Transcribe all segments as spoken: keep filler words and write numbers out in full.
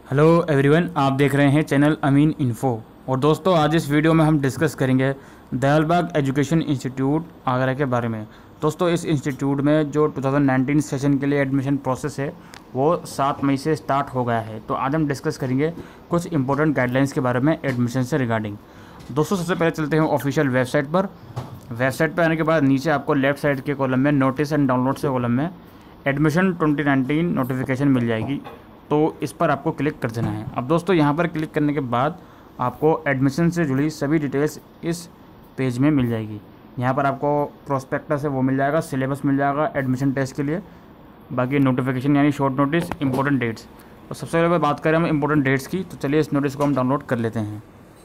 Hello everyone, आप देख रहे हैं चैनल अमीन इन्फो। और दोस्तों, आज इस वीडियो में हम डिस्कस करेंगे दयालबाग एजुकेशन इंस्टीट्यूट आगरा के बारे में। दोस्तों, इस इंस्टीट्यूट में जो दो हज़ार उन्नीस सेशन के लिए एडमिशन प्रोसेस है वो सात मई से स्टार्ट हो गया है। तो आज हम डिस्कस करेंगे कुछ इंपॉर्टेंट गाइडलाइंस के बारे में एडमिशन से रिगार्डिंग। दोस्तों, सबसे पहले चलते हैं ऑफिशियल वेबसाइट पर। वेबसाइट पर आने के बाद नीचे आपको लेफ्ट साइड के कॉलम में नोटिस एंड डाउनलोड से कॉलम में एडमिशन ट्वेंटी नाइनटीन नोटिफिकेशन मिल जाएगी। तो इस पर आपको क्लिक कर देना है। अब दोस्तों, यहाँ पर क्लिक करने के बाद आपको एडमिशन से जुड़ी सभी डिटेल्स इस पेज में मिल जाएगी। यहाँ पर आपको प्रोस्पेक्टस है वो मिल जाएगा, सिलेबस मिल जाएगा एडमिशन टेस्ट के लिए, बाकी नोटिफिकेशन यानी शॉर्ट नोटिस, इंपॉर्टेंट डेट्स। तो सबसे पहले बात करें हम इंपॉर्टेंट डेट्स की, तो चलिए इस नोटिस को हम डाउनलोड कर लेते हैं।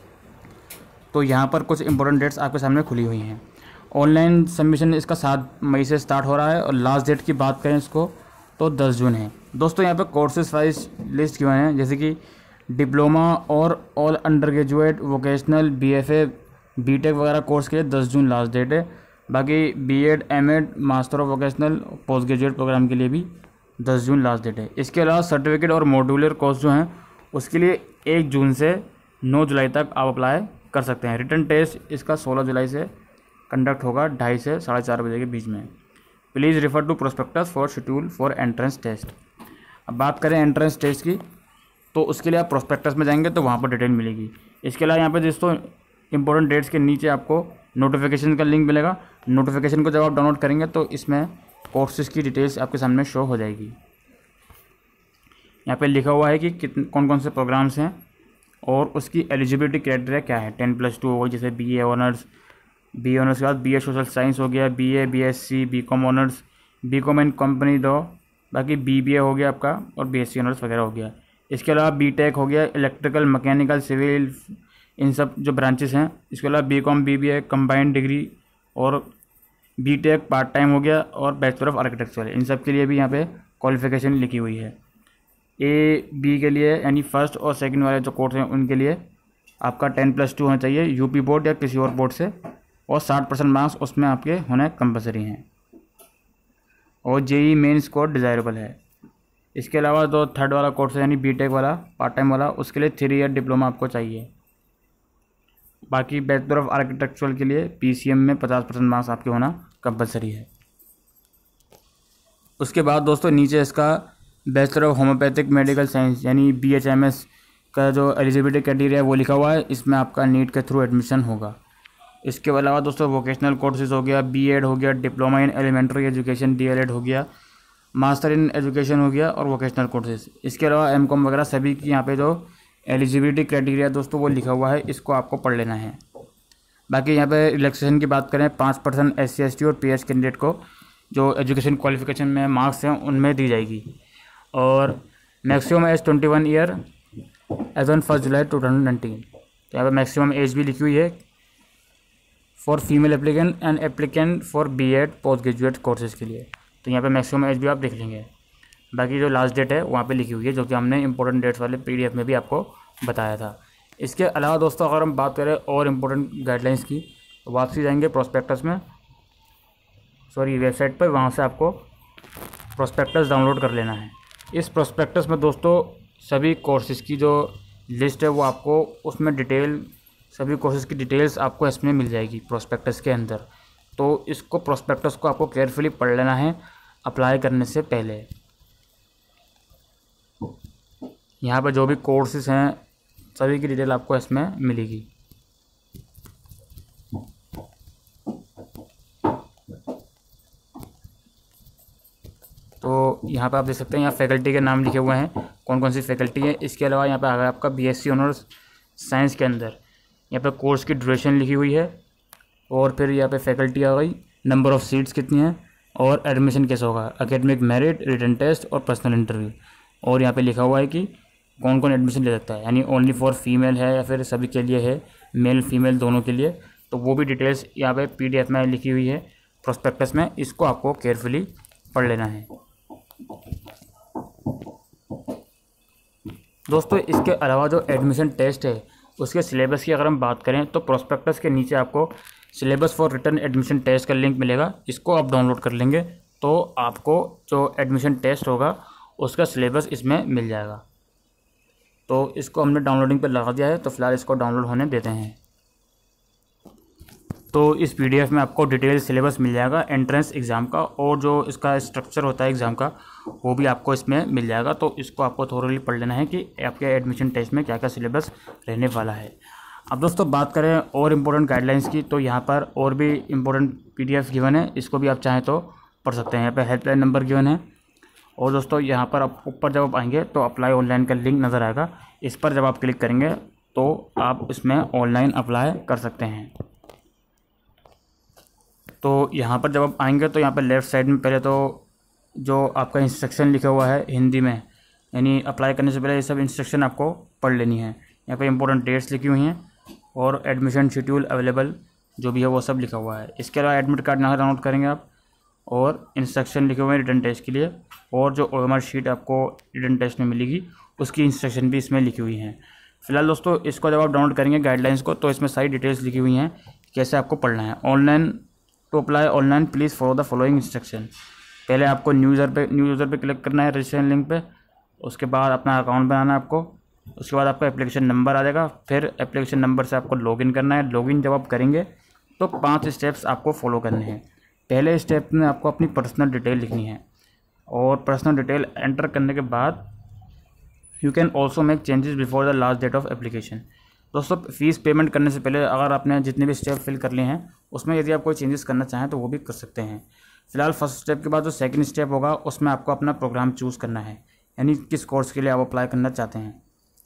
तो यहाँ पर कुछ इंपॉर्टेंट डेट्स आपके सामने खुली हुई हैं। ऑनलाइन सबमिशन इसका सात मई से स्टार्ट हो रहा है और लास्ट डेट की बात करें इसको तो दस जून है। दोस्तों, यहाँ पे कोर्सेज वाइज लिस्ट किए हुए हैं, जैसे कि डिप्लोमा और all under graduate, vocational, BFA, BTech वगैरह कोर्स के लिए दस जून लास्ट डेट है। बाकी BEd, MEd, master of vocational, post graduate program के लिए भी दस जून लास्ट डेट है। इसके अलावा सर्टिफिकेट और मॉड्यूलर कोर्स जो हैं उसके लिए एक जून से नौ जुलाई तक आप अप्लाई कर सकते हैं। रिटन टेस्ट इसका सोलह जुलाई से कंडक्ट होगा, ढाई से साढ़े चार बजे के बीच में। Please refer to prospectus for schedule for entrance test. अब बात करें एंट्रेंस टेस्ट की, तो उसके लिए आप प्रोस्पेक्टस में जाएंगे तो वहाँ पर डिटेल मिलेगी। इसके अलावा यहाँ पे दोस्तों इंपॉर्टेंट डेट्स के नीचे आपको नोटिफिकेशन का लिंक मिलेगा। नोटिफिकेशन को जब आप डाउनलोड करेंगे तो इसमें कोर्सेज की डिटेल्स आपके सामने शो हो जाएगी। यहाँ पे लिखा हुआ है कि कितने कौन कौन से प्रोग्राम्स हैं और उसकी एलिजिबिलिटी क्राइटेरिया क्या है। टेन प्लस टू हो, जैसे B A honours, B honours के बाद बी ए सोशल साइंस हो गया, B A, B S C, B com honours, B com and company law, बाकी बी बी ए हो गया आपका और बी एस सी ऑनर्स वगैरह हो गया। इसके अलावा बी टेक हो गया, इलेक्ट्रिकल, मैकेनिकल, सिविल, इन सब जो ब्रांचेस हैं। इसके अलावा B com, B B A, combined degree और बी टेक पार्ट टाइम हो गया और बैचलर ऑफ आर्किटेक्चर, इन सब के लिए भी यहाँ पे क्वालिफिकेशन लिखी हुई है। ए बी के लिए यानी फर्स्ट और सेकंड वाले जो कोर्स हैं उनके लिए आपका टेन प्लस टू होना चाहिए यूपी बोर्ड या किसी और बोर्ड से, और साठ परसेंट मार्क्स उसमें आपके होने कंपलसरी हैं, और जेई मेन स्कोर डिज़ायरेबल है। इसके अलावा जो थर्ड वाला कोर्स है यानी बीटेक वाला पार्ट टाइम वाला, उसके लिए थ्री ईयर डिप्लोमा आपको चाहिए। बाकी बैचलर ऑफ आर्किटेक्चर के लिए पीसीएम में पचास परसेंट मार्क्स आपके होना कंपलसरी है। उसके बाद दोस्तों नीचे इसका bachelor of homoeopathic medical science यानी बी एच एम एस का जो एलिजिबिलिटी क्राइटेरिया है वो लिखा हुआ है। इसमें आपका नीट के थ्रू एडमिशन होगा। इसके अलावा दोस्तों वोकेशनल कोर्सेज हो गया, बीएड हो गया, diploma in elementary education DElEd हो गया, मास्टर इन एजुकेशन हो गया और वोकेशनल कोर्सेज। इसके अलावा एमकॉम वगैरह सभी की यहाँ पे जो एलिजिबिलिटी क्राइटेरिया दोस्तों वो लिखा हुआ है, इसको आपको पढ़ लेना है। बाकी यहाँ पे रिलैक्सेशन की बात करें, पाँच percent S C S T और पी एच कैंडिडेट को जो एजुकेशन क्वालिफिकेशन में मार्क्स हैं उनमें दी जाएगी। और maximum age twenty one year age on first July two thousand nineteen. तो यहाँ पर मैक्सिमम एज भी लिखी हुई है for female applicant and applicant for BEd post graduate courses के लिए। तो यहाँ पे मैक्सिमम एज भी आप देख लेंगे। बाकी जो लास्ट डेट है वहाँ पे लिखी हुई है, जो कि हमने इंपॉर्टेंट डेट्स वाले पीडीएफ में भी आपको बताया था। इसके अलावा दोस्तों अगर हम बात करें और इम्पोर्टेंट गाइडलाइंस की, तो वापसी जाएंगे प्रोस्पेक्टस में, सॉरी वेबसाइट पर, वहाँ से आपको प्रोस्पेक्टस डाउनलोड कर लेना है। इस प्रोस्पेक्टस में दोस्तों सभी कोर्सेज की जो लिस्ट है वो आपको उसमें डिटेल, सभी कोर्सेज की डिटेल्स आपको इसमें मिल जाएगी प्रोस्पेक्टस के अंदर। तो इसको प्रोस्पेक्टस को आपको केयरफुली पढ़ लेना है अप्लाई करने से पहले। यहाँ पर जो भी कोर्सेज हैं सभी की डिटेल आपको इसमें मिलेगी। तो यहाँ पर आप देख सकते हैं, यहाँ फैकल्टी के नाम लिखे हुए हैं, कौन कौन सी फैकल्टी है। इसके अलावा यहाँ पर आ गया आपका बीएससी ऑनर्स साइंस के अंदर, यहाँ पे कोर्स की ड्यूरेशन लिखी हुई है, और फिर यहाँ पे फैकल्टी आ गई, नंबर ऑफ़ सीट्स कितनी हैं और एडमिशन कैसे होगा, एकेडमिक मेरिट, रिटन टेस्ट और पर्सनल इंटरव्यू। और यहाँ पे लिखा हुआ है कि कौन कौन एडमिशन ले सकता है, यानी ओनली फॉर फीमेल है या फिर सभी के लिए है, मेल फीमेल दोनों के लिए। तो वो भी डिटेल्स यहाँ पे पीडीएफ में लिखी हुई है प्रोस्पेक्टस में, इसको आपको केयरफुली पढ़ लेना है दोस्तों। इसके अलावा जो एडमिशन टेस्ट है उसके सिलेबस की अगर हम बात करें तो प्रोस्पेक्टस के नीचे आपको syllabus for written admission test का लिंक मिलेगा। इसको आप डाउनलोड कर लेंगे तो आपको जो एडमिशन टेस्ट होगा उसका सिलेबस इसमें मिल जाएगा। तो इसको हमने डाउनलोडिंग पर लगा दिया है, तो फिलहाल इसको डाउनलोड होने देते हैं। तो इस पीडीएफ में आपको डिटेल सिलेबस मिल जाएगा एंट्रेंस एग्ज़ाम का, और जो इसका स्ट्रक्चर होता है एग्ज़ाम का वो भी आपको इसमें मिल जाएगा। तो इसको आपको थोड़ी पढ़ लेना है कि आपके एडमिशन टेस्ट में क्या क्या सिलेबस रहने वाला है। अब दोस्तों बात करें और इम्पोर्टेंट गाइडलाइंस की, तो यहाँ पर और भी इम्पोर्टेंट पीडीएफ गिवन है, इसको भी आप चाहें तो पढ़ सकते हैं। यहाँ पर हेल्पलाइन नंबर गिवन है, और दोस्तों यहाँ पर आप ऊपर जब आप आएंगे तो अप्लाई ऑनलाइन का लिंक नज़र आएगा। इस पर जब आप क्लिक करेंगे तो आप इसमें ऑनलाइन अप्लाई कर सकते हैं। तो यहाँ पर जब आप आएंगे तो यहाँ पर लेफ़्ट साइड में पहले तो जो आपका इंस्ट्रक्शन लिखा हुआ है हिंदी में, यानी अप्लाई करने से पहले ये सब इंस्ट्रक्शन आपको पढ़ लेनी है। यहाँ पे इंपॉर्टेंट डेट्स लिखी हुई हैं और एडमिशन शेड्यूल अवेलेबल जो भी है वो सब लिखा हुआ है। इसके अलावा एडमिट कार्ड यहाँ डाउनलोड करेंगे आप, और इंस्ट्रक्शन लिखे हुए हैं रिटन टेस्ट के लिए, और जो ओएमआर शीट आपको रिटन टेस्ट में मिलेगी उसकी इंस्ट्रक्शन भी इसमें लिखी हुई हैं। फिलहाल दोस्तों इसको जब आप डाउनलोड करेंगे गाइडलाइंस को, तो इसमें सारी डिटेल्स लिखी हुई हैं कैसे आपको पढ़ना है। Online to apply online please follow the following instruction. पहले आपको न्यू यूज़र पे न्यू यूज़र पे क्लिक करना है रजिस्ट्रेशन लिंक पे, उसके बाद अपना अकाउंट बनाना है आपको, उसके बाद आपका एप्लीकेशन नंबर आ जाएगा, फिर एप्लीकेशन नंबर से आपको लॉगिन करना है। लॉगिन जब आप करेंगे तो पांच स्टेप्स आपको फॉलो करने हैं। पहले स्टेप में आपको अपनी पर्सनल डिटेल लिखनी है, और पर्सनल डिटेल एंटर करने के बाद you can also make changes before the last date of application. दोस्तों फ़ीस पेमेंट करने से पहले अगर आपने जितने भी स्टेप फिल कर लिए हैं उसमें यदि आप कोई चेंजेस करना चाहें तो वो भी कर सकते हैं। फिलहाल फर्स्ट स्टेप के बाद जो सेकंड स्टेप होगा उसमें आपको अपना प्रोग्राम चूज़ करना है, यानी किस कोर्स के लिए आप अप्लाई करना चाहते हैं।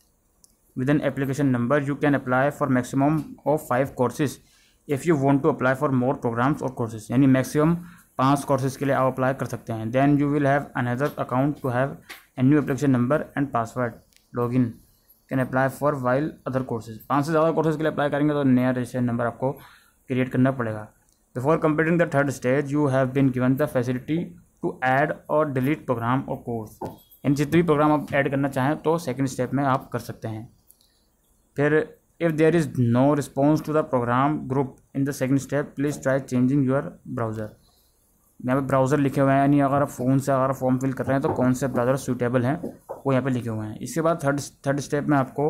With an application number you can apply for maximum of five courses if you want to apply for more programs और कोर्सेज, यानी मैक्सिमम पाँच कोर्सेज के लिए आप अप्लाई कर सकते हैं। Then you will have another account to have a new application number and password login can apply for while other courses. पाँच से ज़्यादा कोर्सेज के लिए अप्लाई करेंगे तो नया रजिस्ट्रेशन नंबर आपको क्रिएट करना पड़ेगा। Before completing the third stage you have been given the facility to add और डिलीट प्रोग्राम और कोर्स, यानी जितने भी प्रोग्राम आप ऐड करना चाहें तो सेकंड स्टेप में आप कर सकते हैं। फिर if there is no response to the program group in the second step please try changing your browser. यहाँ पे ब्राउज़र लिखे हुए हैं, यानी अगर आप फ़ोन से अगर फॉर्म फिल कर रहे हैं तो कौन से ब्राउज़र सूटेबल हैं वो यहाँ पे लिखे हुए हैं। इसके बाद थर्ड थर्ड स्टेप में आपको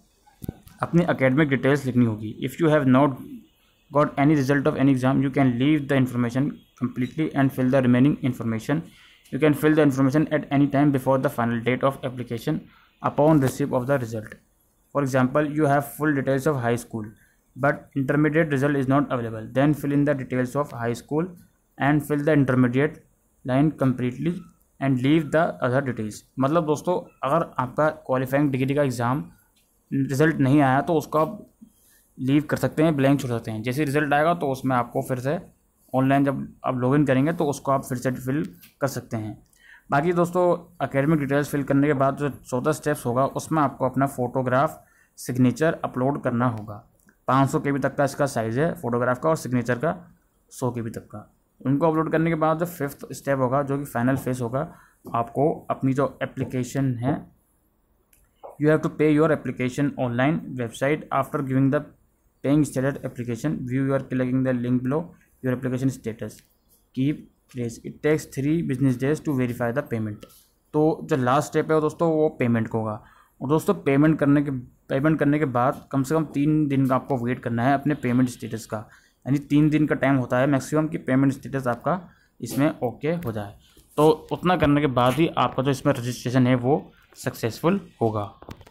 अपनी एकेडमिक डिटेल्स लिखनी होगी। If you have not got any result of any exam you can leave the information completely and fill the remaining information. You can fill the information at any time before the final date of application upon receive of the result. For example you have full details of high school but intermediate result is not available, then fill in the details of high school and fill the intermediate line completely and leave the other details. मतलब दोस्तों अगर आपका qualifying degree का exam result नहीं आया तो उसको आप लीव कर सकते हैं, ब्लैंक छोड़ सकते हैं। जैसे रिज़ल्ट आएगा तो उसमें आपको फिर से ऑनलाइन जब आप लॉगिन करेंगे तो उसको आप फिर से फिल कर सकते हैं। बाकी दोस्तों एकेडमिक डिटेल्स फिल करने के बाद जो चौथा स्टेप्स होगा उसमें आपको अपना फ़ोटोग्राफ सिग्नेचर अपलोड करना होगा। पाँच सौ के बी तक का इसका साइज़ है फ़ोटोग्राफ का, और सिग्नेचर का सौ के बी तक का। उनको अपलोड करने के बाद जो फिफ्थ स्टेप होगा जो कि फाइनल फेस होगा, आपको अपनी जो एप्लीकेशन है you have to pay your application online website after giving the paying status application view you are clicking the link below your application status keep place it takes three business days to verify the payment. तो जो last step है दोस्तों वो payment का होगा, और दोस्तों payment करने के पेमेंट करने के बाद कम से कम तीन दिन का आपको वेट करना है अपने पेमेंट स्टेटस का, यानी तीन दिन का टाइम होता है मैक्सिमम कि पेमेंट स्टेटस आपका इसमें ओके हो जाए। तो उतना करने के बाद ही आपका जो इसमें रजिस्ट्रेशन है वो सक्सेसफुल होगा।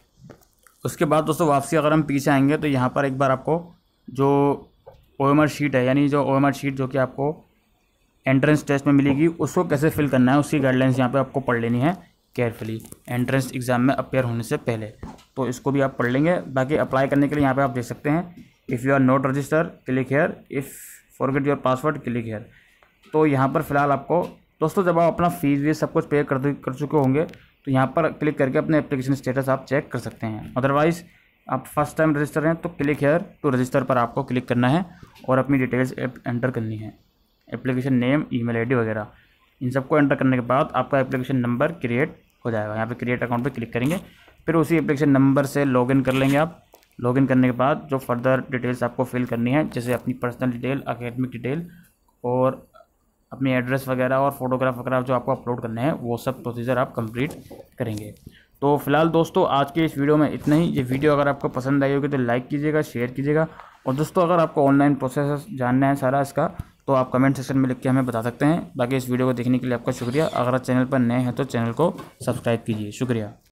उसके बाद दोस्तों वापसी अगर हम पीछे आएंगे तो यहाँ पर एक बार आपको जो ओएमआर शीट है, यानी जो ओएमआर शीट जो कि आपको एंट्रेंस टेस्ट में मिलेगी उसको कैसे फिल करना है उसकी गाइडलाइंस यहाँ पे आपको पढ़ लेनी है केयरफुली एंट्रेंस एग्ज़ाम में अपेयर होने से पहले। तो इसको भी आप पढ़ लेंगे। बाकी अप्लाई करने के लिए यहाँ पे आप देख सकते हैं if you are not register click here, if forget your password click here. तो यहाँ पर फिलहाल आपको दोस्तों जब आप अपना फीस वीस सब कुछ पे कर कर चुके होंगे तो यहाँ पर क्लिक करके अपने एप्लीकेशन स्टेटस आप चेक कर सकते हैं। अदरवाइज़ आप फर्स्ट टाइम रजिस्टर हैं तो क्लिक हेयर टू रजिस्टर पर आपको क्लिक करना है और अपनी डिटेल्स एंटर करनी है, एप्लीकेशन नेम, ईमेल आईडी वगैरह। इन सबको एंटर करने के बाद आपका एप्लीकेशन नंबर क्रिएट हो जाएगा। यहाँ पे क्रिएट अकाउंट पे क्लिक करेंगे, फिर उसी एप्लीकेशन नंबर से लॉगिन कर लेंगे आप। लॉगिन करने के बाद जो फर्दर डिटेल्स आपको फिल करनी है जैसे अपनी पर्सनल डिटेल, एकेडमिक डिटेल और अपनी एड्रेस वगैरह और फोटोग्राफ वगैरह जो आपको अपलोड करने हैं वो सब प्रोसीजर आप कंप्लीट करेंगे। तो फिलहाल दोस्तों आज के इस वीडियो में इतना ही। ये वीडियो अगर आपको पसंद आई होगी तो लाइक कीजिएगा, शेयर कीजिएगा। और दोस्तों अगर आपको ऑनलाइन प्रोसेस जानना है सारा इसका, तो आप कमेंट सेक्शन में लिख के हमें बता सकते हैं। बाकी इस वीडियो को देखने के लिए आपका शुक्रिया। अगर आप चैनल पर नए हैं तो चैनल को सब्सक्राइब कीजिए। शुक्रिया।